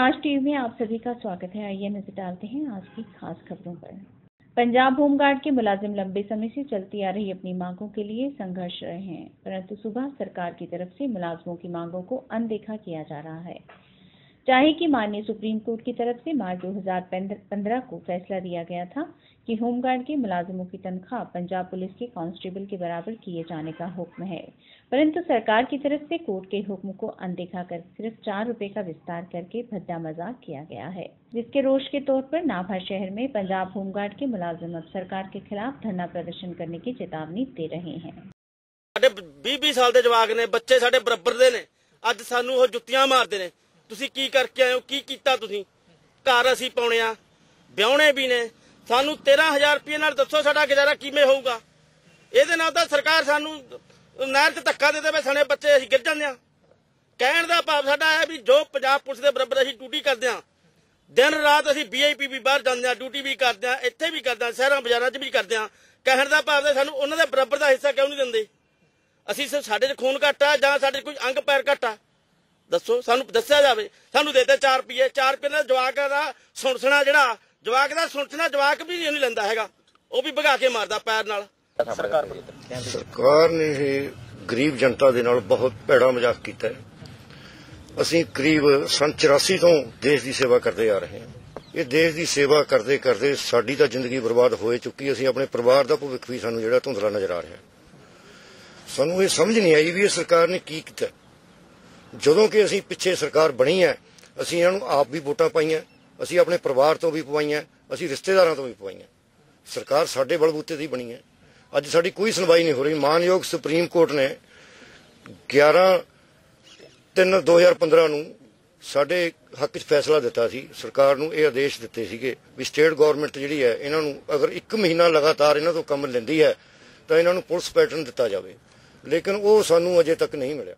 आज टीवी में आप सभी का स्वागत है। आइए नजर डालते हैं आज की खास खबरों पर। पंजाब होमगार्ड के मुलाजिम लंबे समय से चलती आ रही अपनी मांगों के लिए संघर्ष रहे हैं, परंतु सुबह सरकार की तरफ से मुलाजमों की मांगों को अनदेखा किया जा रहा है। चाहे कि माननीय सुप्रीम कोर्ट की तरफ से मार्च 2015 को फैसला दिया गया था कि होमगार्ड के मुलाजिमों की तनख्वाह पंजाब पुलिस के कांस्टेबल के बराबर किए जाने का हुक्म है, परंतु सरकार की तरफ से कोर्ट के हुक्म को अनदेखा कर सिर्फ 4 रुपए का विस्तार करके भद्दा मजाक किया गया है, जिसके रोष के तौर पर नाभा शहर में पंजाब होमगार्ड के मुलाजिम अब सरकार के खिलाफ धरना प्रदर्शन करने की चेतावनी दे रहे हैं। 20 साल के जवाक ने, बच्चे साडे बराबर दे ने, अज सानू ओह जुत्तियां मारदे ने। तुसीं की करके आए हो, की कीता तुसीं? घर असीं पाउणे आ, विआहुणे भी ने, सानू 13,000 रुपये नाल दसो साडा गुजारा किवें होऊगा? इहदे नाल तां सरकार सानू नहर च धक्का दे देवे, सने बच्चे असीं गिर जांदे आ। कहण दा भाव साडा है भी जो पंजाब पुलिस दे बराबर असीं ड्यूटी करदे आ, दिन रात असीं VIP भी बाहर जांदे आ, ड्यूटी भी करदे आ, इत्थे भी करदे आ, शहरां बाजारां च भी करदे आ। कहण दा भाव है सानू उन्हां दे बराबर दा हिस्सा क्यों नहीं दिंदे? असीं साडे च खून घट आ जां साडे कोई अंग पैर घट आ? दसो, सानू दस्सिया जावे। सानू देते 4 रुपये, 4 रुपये नाल जवाक दा सुनसना जिहड़ा जवाक दा सुनसना जवाक भी नहीं लैंदा हैगा, वो भी भगा के मारदा पैर नाल। सरकार ने गरीब जनता दे नाल बहुत भैड़ा मजाक कीता है। असीं करीब सन 84 तो देश की सेवा करते आ रहे हैं। ये देश की सेवा करते करते साडी तां जिंदगी बर्बाद हो चुकी। असीं अपने परिवार का भविख भी सानू जिहड़ा धुंधला नजर आ रहा है। सानू ये समझ नहीं आई भी ये सरकार ने की कीता। ਜਦੋਂ ਕਿ ਅਸੀਂ ਪਿੱਛੇ ਸਰਕਾਰ ਬਣੀ ਹੈ, ਅਸੀਂ ਇਹਨਾਂ ਨੂੰ ਆਪ ਵੀ ਵੋਟਾਂ ਪਾਈਆਂ, ਅਸੀਂ ਆਪਣੇ ਪਰਿਵਾਰ ਤੋਂ ਵੀ ਪਵਾਈਆਂ, ਅਸੀਂ ਰਿਸ਼ਤੇਦਾਰਾਂ ਤੋਂ ਵੀ ਪਵਾਈਆਂ। ਸਰਕਾਰ ਸਾਡੇ ਬਲਬੂਤੇ ਦੀ ਬਣੀ ਹੈ। ਅੱਜ ਸਾਡੀ ਕੋਈ ਸੁਣਵਾਈ ਨਹੀਂ ਹੋ ਰਹੀ। ਮਾਨਯੋਗ ਸੁਪਰੀਮ ਕੋਰਟ ਨੇ 11/3/2015 ਨੂੰ ਸਾਡੇ ਹੱਕ 'ਚ ਫੈਸਲਾ ਦਿੱਤਾ ਸੀ। ਸਰਕਾਰ ਨੂੰ ਇਹ ਆਦੇਸ਼ ਦਿੱਤੇ ਸੀਗੇ ਵੀ ਸਟੇਟ ਗਵਰਨਮੈਂਟ ਜਿਹੜੀ ਹੈ ਇਹਨਾਂ ਨੂੰ ਅਗਰ 1 ਮਹੀਨਾ ਲਗਾਤਾਰ ਇਹਨਾਂ ਤੋਂ ਕੰਮ ਲੈਂਦੀ ਹੈ ਤਾਂ ਇਹਨਾਂ ਨੂੰ ਪੁਲਿਸ ਪੈਟਰਨ ਦਿੱਤਾ ਜਾਵੇ, ਲੇਕਿਨ ਉਹ ਸਾਨੂੰ ਅਜੇ ਤੱਕ ਨਹੀਂ ਮਿਲਿਆ।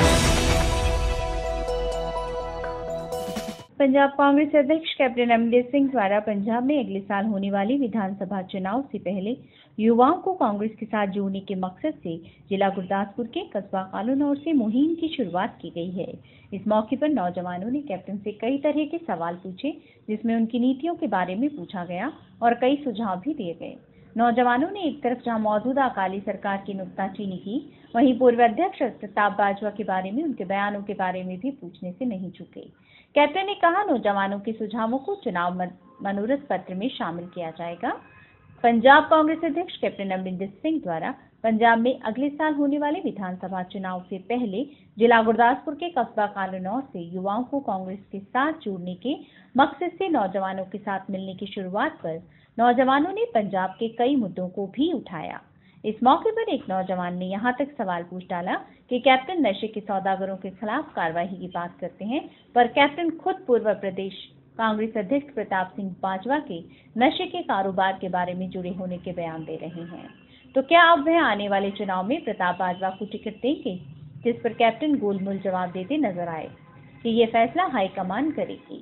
पंजाब कांग्रेस अध्यक्ष कैप्टन अमरिंदर सिंह द्वारा पंजाब में अगले साल होने वाली विधानसभा चुनाव से पहले युवाओं को कांग्रेस के साथ जोड़ने के मकसद से जिला गुरदासपुर के कस्बा कालूनौर से मुहिम की शुरुआत की गई है। इस मौके पर नौजवानों ने कैप्टन से कई तरह के सवाल पूछे, जिसमें उनकी नीतियों के बारे में पूछा गया और कई सुझाव भी दिए गए। नौजवानों ने एक तरफ जहां मौजूदा अकाली सरकार की नुक्ताचीनी की, वहीं पूर्व अध्यक्ष प्रताप बाजवा के बारे में, उनके बयानों के बारे में भी पूछने से नहीं चूके। कैप्टन ने कहा, नौजवानों के सुझावों को चुनाव मनोरथ पत्र में शामिल किया जाएगा। पंजाब कांग्रेस अध्यक्ष कैप्टन अमरिंदर सिंह द्वारा पंजाब में अगले साल होने वाले विधानसभा चुनाव से पहले जिला गुरदासपुर के कस्बा कालूनौर से युवाओं को कांग्रेस के साथ जोड़ने के मकसद से नौजवानों के साथ मिलने की शुरुआत पर नौजवानों ने पंजाब के कई मुद्दों को भी उठाया। इस मौके पर एक नौजवान ने यहां तक सवाल पूछ डाला कि कैप्टन नशे के सौदागरों के खिलाफ कार्रवाई की बात करते हैं, पर कैप्टन खुद पूर्व प्रदेश कांग्रेस अध्यक्ष प्रताप सिंह बाजवा के नशे के कारोबार के बारे में जुड़े होने के बयान दे रहे हैं। तो क्या अब वह आने वाले चुनाव में प्रताप बाजवा को टिकट देंगे? जिस पर कैप्टन गोलमोल जवाब देते नजर आए कि ये फैसला हाईकमान करेगी।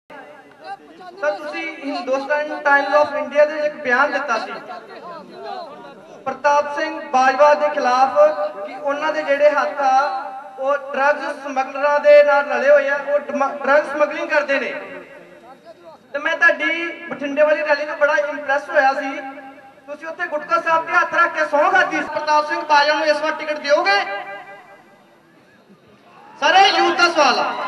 हिंदुस्तान टाइम्स ऑफ इंडिया ने एक बयान दिता सी प्रताप सिंह बाजवा के खिलाफ कि उन्होंने दे जेड़े हाथ आ वो ड्रग्स समगलरां दे नाल रले होए आ, वो ड्रग्स समगलिंग करते ने। ते मैं तुहाडी बठिंडे वाली रैली तो बड़ा इंप्रेस होया सी। तुसीं उत्थे गुटका साहब ते हत्थ रख के सौं खाधी। प्रताप सिंह बाजवा नूं इस वार टिकट दिओगे? सारे यूथ का सवाल आ।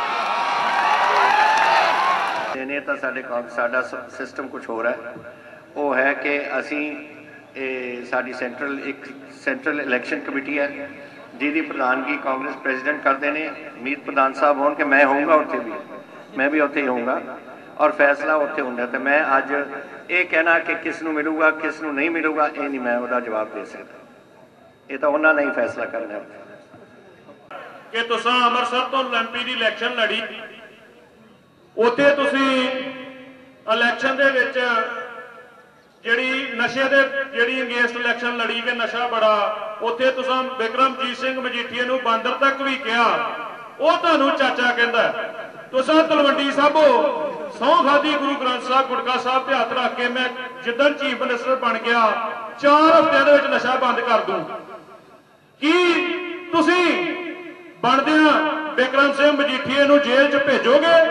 ने तो साडा सिस्टम कुछ हो रहा है, वो है कि असी साडी सेंट्रल इलैक्शन कमेटी है जिहदी प्रधानगी कांग्रेस प्रेजिडेंट करते हैं। मीत प्रधान साहब होण के मैं होऊंगा उत्थे भी, मैं भी उत्थे ही होऊंगा और फैसला उत्थे हुंदा। तो मैं अज ये कहना कि किस नूं मिलूगा किस नूं नहीं मिलूगा ये नहीं मैं उहदा जवाब दे सकदा। ये तो उन्हां ने ही फैसला करना है कि तुसां अमृतसर तो एमपी दी इलैक्शन लड़ी, उत्थे तुसीं इलैक्शन दे विच जिहड़ी नशे दे जिहड़ी अगेंस्ट इलैक्शन लड़ी कि नशा बड़ा, उत्थे तुसां बिक्रमजीत सिंह मजीठीए नूं बांदर तक भी कहा, वो तुहानूं चाचा कहंदा। तुसां तलवंडी साहबो सौं खाधी गुरु ग्रंथ साहब गुटका साहब ते हत्थ रख के मैं जिद्दन चीफ मिनिस्टर बन गया 4 हफ्तिਆਂ ਦੇ ਵਿੱਚ नशा बंद कर दूं। की तुसीं बनदियां बिक्रम सिंह मजीठीए नूं जेल 'च भेजोगे?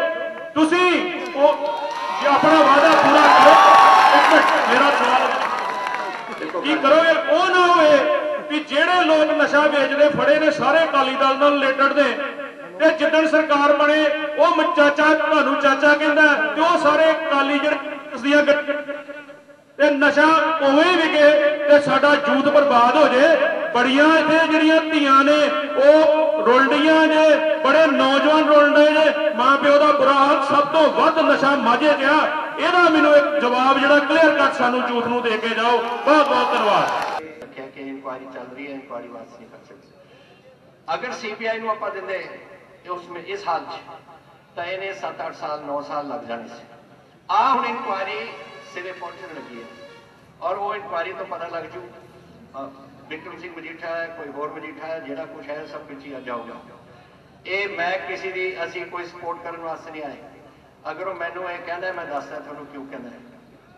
तुसी जे अपना वादा पूरा करो। एक मिनट मेरा सवाल की करोगे वो ना होए कि जेड़े लोग नशा बेचते फड़े ने सारे अकाली दल नाल रिलेटेड ने ते जिद्दन सरकार बने वो चाचा तुहानू चाचा कहंदा ते वो सारे अकाली जेड़े ते नशा उवें विके ते साडा यूथ बर्बाद हो जाए। बड़ियां इत्थे जिहड़ियां धीआं ने वो रुलदियां जे बड़े नौजवान रुलदे जे मां प्यो दा बुरा हाल सब तो वध नशा माझे च आ। इहदा मैनूं एक जवाब जिहड़ा क्लीयर कट सानू यूथ नूं दे के जाओ। बहुत बहुत धन्यवाद। रखिया कि इंक्वायरी चल रही है, इंक्वायरी वापस नहीं कर सकते। अगर सीबीआई नूं आपां दिंदे उसमें इस हाल तो इन्हें 7-8 साल 9 साल लग जाने से आ हुण इंक्वायरी सिरे पहुंचने लगी है और वो इंक्वायरी तो पता लग जू बिक्रम सिंह मजीठा है, कोई होर मजीठा है, जेड़ा कुछ है सब कुछ ही जाऊगा। ये मैं किसी की असी कोई सपोर्ट करने वास्ते नहीं आए। अगर वो मैनू ये कहना है मैं दसदा थोड़ा क्यों कहना है।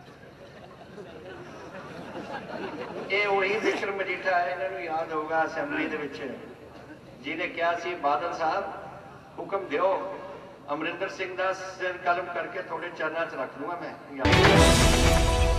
ये वही बिक्रम मजीठा है, इन्होंने याद होगा असैम्बली दे विच जिन्हें कहा सी बादल साहब हुक्म दिओ अमरिंदर सिंह का सिर कलम करके थोड़े चरणों च रख दूंगा मैं।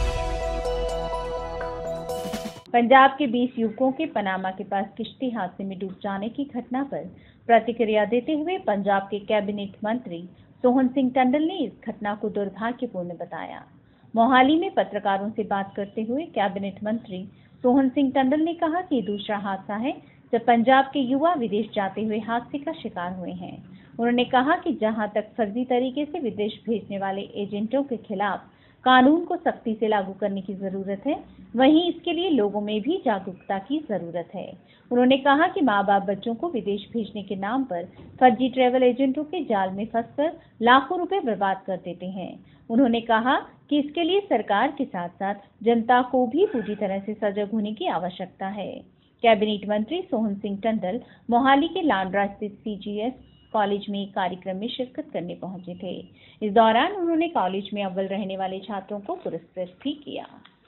पंजाब के 20 युवकों के पनामा के पास किश्ती हादसे में डूब जाने की घटना पर प्रतिक्रिया देते हुए पंजाब के कैबिनेट मंत्री सोहन सिंह टंडल ने इस घटना को दुर्भाग्यपूर्ण बताया। मोहाली में पत्रकारों से बात करते हुए कैबिनेट मंत्री सोहन सिंह टंडल ने कहा कि दूसरा हादसा है जब पंजाब के युवा विदेश जाते हुए हादसे का शिकार हुए हैं। उन्होंने कहा कि जहां तक फर्जी तरीके से विदेश भेजने वाले एजेंटों के खिलाफ कानून को सख्ती से लागू करने की जरूरत है, वहीं इसके लिए लोगों में भी जागरूकता की जरूरत है। उन्होंने कहा कि माँ-बाप बच्चों को विदेश भेजने के नाम पर फर्जी ट्रैवल एजेंटों के जाल में फंसकर लाखों रुपए बर्बाद कर देते हैं। उन्होंने कहा कि इसके लिए सरकार के साथ साथ जनता को भी पूरी तरह से सजग होने की आवश्यकता है। कैबिनेट मंत्री सोहन सिंह टंडल मोहाली के लांड्रा स्थित CGS कॉलेज में एक कार्यक्रम में शिरकत करने पहुंचे थे। इस दौरान उन्होंने कॉलेज में अव्वल रहने वाले छात्रों को पुरस्कृत भी किया।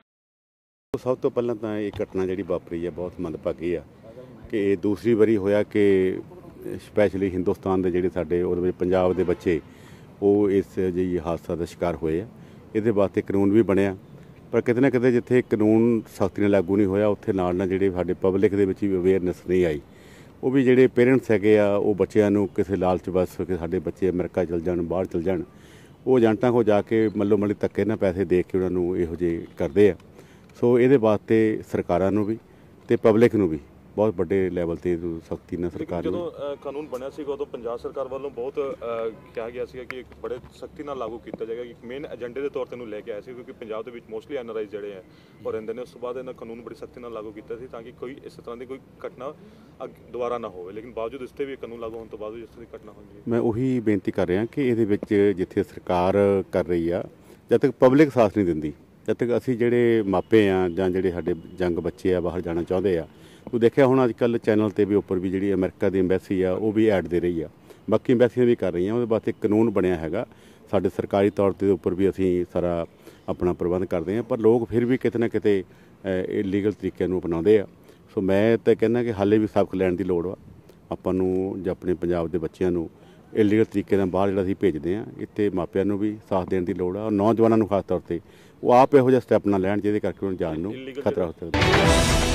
सब तो पहला तो ये घटना जी वापरी है बहुत मंदभागी है कि दूसरी बारी होया कि स्पैशली हिंदुस्तान के जोड़े साडे और पंजाब के बच्चे वो इस जी हादसा का शिकार हुए हैं। ये वास्ते कानून भी बनया पर किते ना किते जिथे कानून सख्ती नाल लागू नहीं होया उत्थे नाल ना जिहड़े साडे पब्लिक दे विच अवेयरनैस नहीं आई। वो भी जिहड़े पेरेंट्स हैगे आ वो बच्चों नूं किसी लालच बस कि साडे बच्चे अमेरिका चल जाण बाहर चल जाण वो एजेंटां को जाके मल्लो मल्ली धक्के नाल पैसे दे के उन्हां नूं इहो जिहे करदे आ। सो इहदे वास्ते सरकारां नूं भी ते पब्लिक नूं भी बहुत बड़े लैवल ते सख्ती नाल सरकार जो कानून बनया सी उदों पंजाब सरकार वालों बहुत कहा गया सी कि बड़े सख्ती नाल लागू किया जाएगा कि मेन एजेंडे के तौर पर लैके आए थे क्योंकि पंजाब के मोस्टली NRI जोड़े हैं और रहते हैं। उस तो बाद इन्हें कानून बड़ी सख्ती नाल लागू किया ताकि कोई इस तरह की कोई घटना दोबारा ना हो। लेकिन बावजूद इस भी कानून लागू होने तो बाद इस तरह की घटना होगी। मैं उही बेनती कर रहा कि ये जिथे सरकार कर रही है जब तक पब्लिक साथ नहीं दिंदी जब तक असी जेडे मापे आ जां जेडे साडे जंग बच्चे आ बाहर जाना चाहते आ तो देखिया हुण अजकल चैनल ते भी उपर भी जी अमेरिका की एम्बैसी आ वो भी ऐड दे रही है, बाकी एम्बैसियां भी कर रही हैं। उहदे वास्ते कानून बनया हैगा साडे सरकारी तौर ते उपर भी असी सारा अपना प्रबंध करते हैं पर लोग फिर भी किते ना किते इलीगल तरीके नूं अपनाउंदे आ। सो मैं तो कहना कि हाले भी सबक लैण दी लोड़ वा आपां नूं जां अपने पंजाब दे बच्चिआं नूं इलीगल तरीके नाल बाहर जिहड़ा असीं भेजदे आ इत्थे मापिआं नूं भी साथ देण दी लोड़ आ और नौजवानां नूं खास तौर ते वो आप इहो जिहा स्टैप ना लैण जिहदे करके उन्हां जान नूं खतरा हो सकदा है।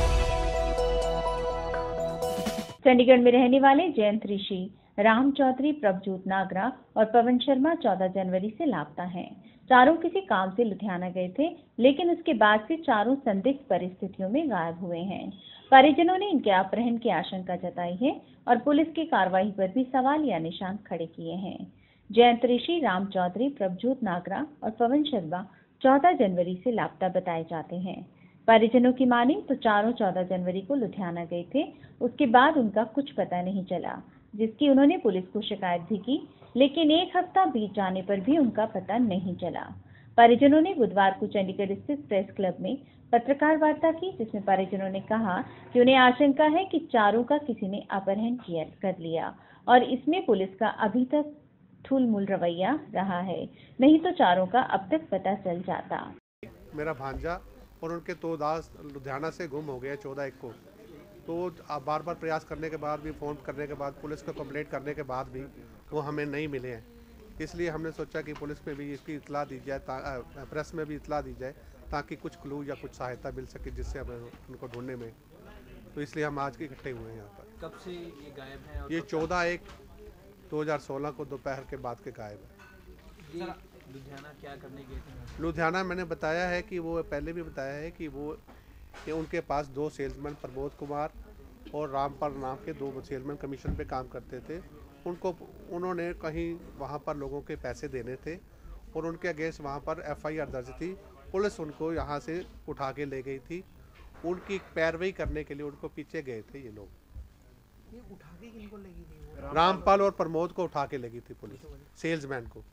चंडीगढ़ में रहने वाले जयंत ऋषि, राम चौधरी, प्रभजोत नागरा और पवन शर्मा 14 जनवरी से लापता हैं। चारों किसी काम से लुधियाना गए थे लेकिन उसके बाद से चारों संदिग्ध परिस्थितियों में गायब हुए हैं। परिजनों ने इनके अपहरण की आशंका जताई है और पुलिस की कार्रवाई पर भी सवाल या निशान खड़े किए हैं। जयंत ऋषि, राम चौधरी, प्रभजोत नागरा और पवन शर्मा 14 जनवरी से लापता बताए जाते हैं। परिजनों की माने तो चारों 14 जनवरी को लुधियाना गए थे, उसके बाद उनका कुछ पता नहीं चला, जिसकी उन्होंने पुलिस को शिकायत भी की, लेकिन एक हफ्ता बीत जाने पर भी उनका पता नहीं चला। परिजनों ने बुधवार को चंडीगढ़ स्थित प्रेस क्लब में पत्रकार वार्ता की, जिसमें परिजनों ने कहा कि उन्हें आशंका है कि चारों का किसी ने अपहरण कर लिया और इसमें पुलिस का अभी तक ठुलमुल रवैया रहा है, नहीं तो चारों का अब तक पता चल जाता। मेरा भांजा और उनके 2 दास लुधियाना से गुम हो गए 14/1 को। तो बार बार प्रयास करने के बाद भी, फ़ोन करने के बाद, पुलिस को कंप्लेंट करने के बाद भी वो हमें नहीं मिले हैं। इसलिए हमने सोचा कि पुलिस में भी इसकी इतला दी जाए, प्रेस में भी इतला दी जाए, ताकि कुछ क्लू या कुछ सहायता मिल सके जिससे हमें उनको ढूंढने में। तो इसलिए हम आज इकट्ठे हुए हैं यहाँ पर। कब से ये गायब है? ये 14/1/2016 को दोपहर के बाद के गायब है। ये लुधियाना क्या करने गए थे? लुधियाना मैंने बताया है कि वो पहले भी बताया है कि उनके पास 2 सेल्समैन प्रमोद कुमार और रामपाल नाम के 2 सेल्समैन कमीशन पे काम करते थे। उन्होंने कहीं वहाँ पर लोगों के पैसे देने थे और उनके अगेंस्ट वहाँ पर FIR दर्ज थी। पुलिस उनको यहाँ से उठा के ले गई थी। उनकी पैरवी करने के लिए उनको पीछे गए थे ये लोग। ये उठा के किनको लगी थी? रामपाल और प्रमोद को उठा के लगी थी पुलिस, सेल्समैन को।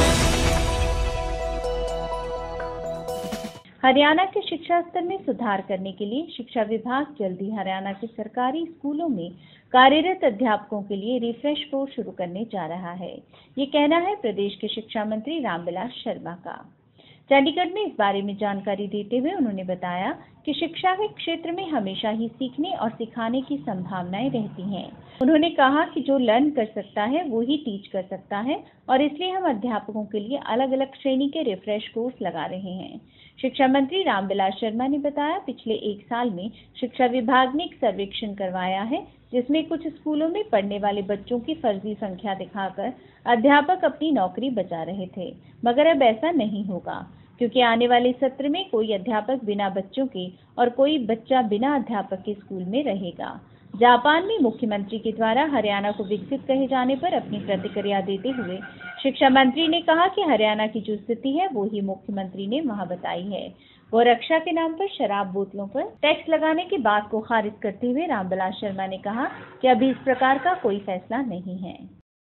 हरियाणा के शिक्षा स्तर में सुधार करने के लिए शिक्षा विभाग जल्द ही हरियाणा के सरकारी स्कूलों में कार्यरत अध्यापकों के लिए रिफ्रेश कोर्स शुरू करने जा रहा है। ये कहना है प्रदेश के शिक्षा मंत्री रामविलास शर्मा का। चंडीगढ़ में इस बारे में जानकारी देते हुए उन्होंने बताया कि शिक्षा के क्षेत्र में हमेशा ही सीखने और सिखाने की संभावनाएं रहती हैं। उन्होंने कहा कि जो लर्न कर सकता है वो ही टीच कर सकता है और इसलिए हम अध्यापकों के लिए अलग अलग श्रेणी के रिफ्रेश कोर्स लगा रहे हैं। शिक्षा मंत्री रामविलास शर्मा ने बताया, पिछले 1 साल में शिक्षा विभाग ने एक सर्वेक्षण करवाया है जिसमें कुछ स्कूलों में पढ़ने वाले बच्चों की फर्जी संख्या दिखाकर अध्यापक अपनी नौकरी बचा रहे थे, मगर अब ऐसा नहीं होगा क्योंकि आने वाले सत्र में कोई अध्यापक बिना बच्चों के और कोई बच्चा बिना अध्यापक के स्कूल में रहेगा। जापान में मुख्यमंत्री के द्वारा हरियाणा को विकसित कहे जाने पर अपनी प्रतिक्रिया देते हुए शिक्षा मंत्री ने कहा कि हरियाणा की जो स्थिति है वो ही मुख्यमंत्री ने वहां बताई है। वो रक्षा के नाम पर शराब बोतलों पर टैक्स लगाने की बात को खारिज करते हुए रामविलास शर्मा ने कहा कि अभी इस प्रकार का कोई फैसला नहीं है।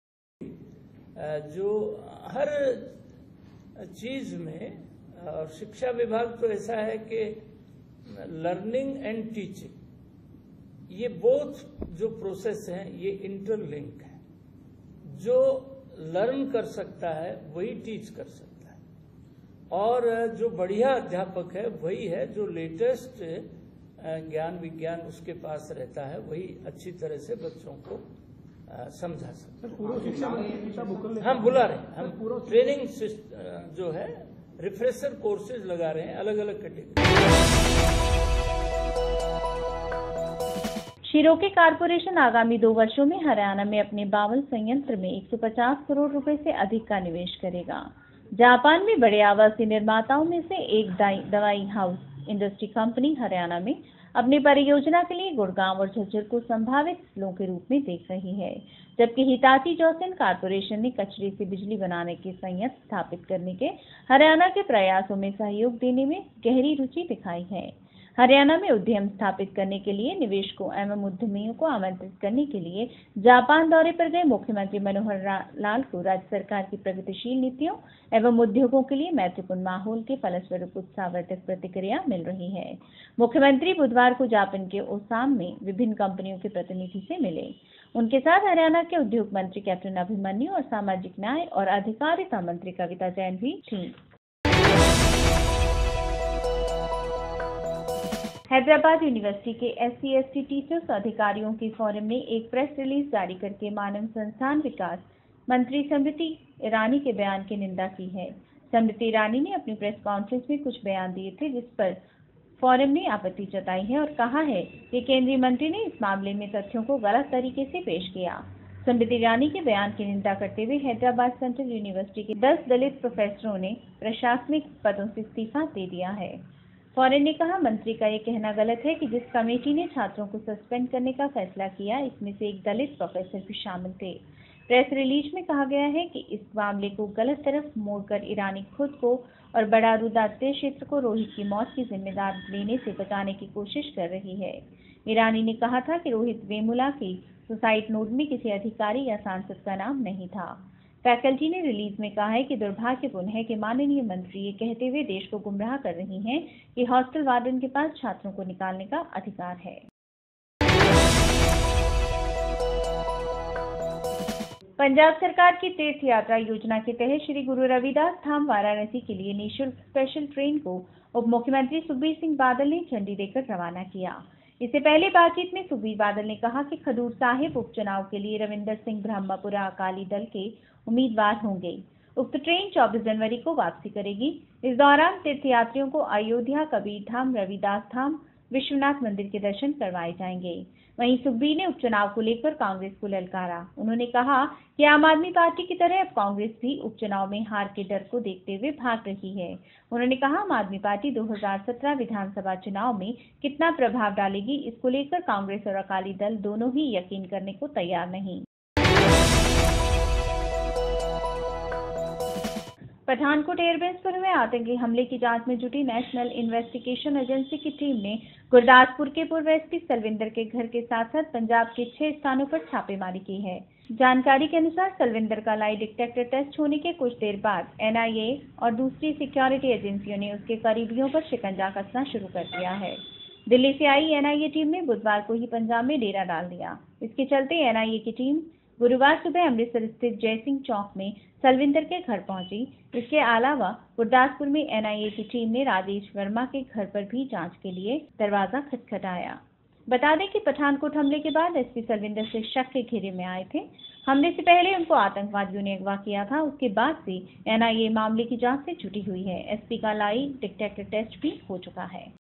जो हर चीज में और शिक्षा विभाग तो ऐसा है कि लर्निंग एंड टीचिंग ये बोथ जो प्रोसेस हैं ये इंटरलिंक है। जो लर्न कर सकता है वही टीच कर सकता है और जो बढ़िया अध्यापक है वही है जो लेटेस्ट ज्ञान विज्ञान उसके पास रहता है, वही अच्छी तरह से बच्चों को समझा सकता है। हम बुला रहे हैं, हम ट्रेनिंग जो है रिफ्रेशर कोर्सेज लगा रहे हैं अलग अलग कैटेगरी। शिरोके कारपोरेशन आगामी 2 वर्षों में हरियाणा में अपने बावल संयंत्र में 150 करोड़ रुपए से अधिक का निवेश करेगा। जापान में बड़े आवासीय निर्माताओं में से एक दवाई हाउस इंडस्ट्री कंपनी हरियाणा में अपनी परियोजना के लिए गुड़गांव और झज्जर को संभावित जिलों के रूप में देख रही है, जबकि हिताची जोसेन कारपोरेशन ने कचरे से बिजली बनाने के संयंत्र स्थापित करने के हरियाणा के प्रयासों में सहयोग देने में गहरी रुचि दिखाई है। हरियाणा में उद्यम स्थापित करने के लिए निवेशकों एवं उद्यमियों को आमंत्रित करने के लिए जापान दौरे पर गए मुख्यमंत्री मनोहर लाल को राज्य सरकार की प्रगतिशील नीतियों एवं उद्योगों के लिए मैत्रीपूर्ण माहौल के फलस्वरूप उत्साहवर्धक प्रतिक्रिया मिल रही है। मुख्यमंत्री बुधवार को जापान के ओसाम में विभिन्न कंपनियों के प्रतिनिधि से मिले। उनके साथ हरियाणा के उद्योग मंत्री कैप्टन अभिमन्यु और सामाजिक न्याय और अधिकारिता मंत्री कविता जैन भी थी। हैदराबाद यूनिवर्सिटी के SC/ST टीचर्स अधिकारियों की फोरम ने एक प्रेस रिलीज जारी करके मानव संसाधन विकास मंत्री स्मृति ईरानी के बयान की निंदा की है। स्मृति ईरानी ने अपनी प्रेस कॉन्फ्रेंस में कुछ बयान दिए थे जिस पर फोरम ने आपत्ति जताई है और कहा है कि केंद्रीय मंत्री ने इस मामले में तथ्यों को गलत तरीके से पेश किया। स्मृति ईरानी के बयान की निंदा करते हुए हैदराबाद सेंट्रल यूनिवर्सिटी के 10 दलित प्रोफेसरों ने प्रशासनिक पदों से इस्तीफा दे दिया है। फोरम ने कहा, मंत्री का ये कहना गलत है कि जिस कमेटी ने छात्रों को सस्पेंड करने का फैसला किया इसमें से एक दलित प्रोफेसर भी शामिल थे। प्रेस रिलीज में कहा गया है कि इस मामले को गलत तरफ मोड़कर ईरानी खुद को और बड़ा रुदाते क्षेत्र को रोहित की मौत की जिम्मेदार लेने से बचाने की कोशिश कर रही है। ईरानी ने कहा था कि रोहित वेमुला की सुसाइड नोट में किसी अधिकारी या सांसद का नाम नहीं था। फैकल्टी ने रिलीज में कहा है कि दुर्भाग्यपूर्ण है कि माननीय मंत्री ये कहते हुए देश को गुमराह कर रही हैं कि हॉस्टल वार्डन के पास छात्रों को निकालने का अधिकार है। पंजाब सरकार की तीर्थ यात्रा योजना के तहत श्री गुरु रविदास धाम वाराणसी के लिए निःशुल्क स्पेशल ट्रेन को उप मुख्यमंत्री सुखबीर सिंह बादल ने झंडी देकर रवाना किया। इससे पहले बातचीत में सुखबीर बादल ने कहा कि खडूर साहिब उपचुनाव के लिए रविंदर सिंह ब्रह्मपुरा अकाली दल के उम्मीदवार होंगे। उक्त ट्रेन 24 जनवरी को वापसी करेगी। इस दौरान तीर्थयात्रियों को अयोध्या, कबीर धाम, रविदास धाम, विश्वनाथ मंदिर के दर्शन करवाए जाएंगे। वहीं सुखबीर ने उपचुनाव को लेकर कांग्रेस को ललकारा। उन्होंने कहा कि आम आदमी पार्टी की तरह अब कांग्रेस भी उपचुनाव में हार के डर को देखते हुए भाग रही है। उन्होंने कहा आम आदमी पार्टी 2017 विधानसभा चुनाव में कितना प्रभाव डालेगी, इसको लेकर कांग्रेस और अकाली दल दोनों ही यकीन करने को तैयार नहीं। पठानकोट एयरबेस पर हुए आतंकी हमले की जांच में जुटी नेशनल इन्वेस्टिगेशन एजेंसी की टीम ने गुरदासपुर के पूर्व एसपी सलविंदर के घर के साथ साथ पंजाब के 6 स्थानों पर छापेमारी की है। जानकारी के अनुसार सलविंदर का लाई डिटेक्टर टेस्ट होने के कुछ देर बाद एनआईए और दूसरी सिक्योरिटी एजेंसियों ने उसके करीबियों पर शिकंजा कसना शुरू कर दिया है। दिल्ली से आई एनआईए टीम ने बुधवार को ही पंजाब में डेरा डाल दिया। इसके चलते एनआईए की टीम गुरुवार सुबह अमृतसर स्थित जयसिंह चौक में सलविंदर के घर पहुंची। इसके अलावा गुरदासपुर में एनआईए की टीम ने राजेश वर्मा के घर पर भी जांच के लिए दरवाजा खटखटाया। बता दें कि पठानकोट हमले के बाद एसपी सलविंदर से शक के घेरे में आए थे। हमले से पहले उनको आतंकवादियों ने अगवा किया था। उसके बाद से एनआईए मामले की जांच से जुटी हुई है। एसपी का लाई डिटेक्टर टेस्ट भी हो चुका है।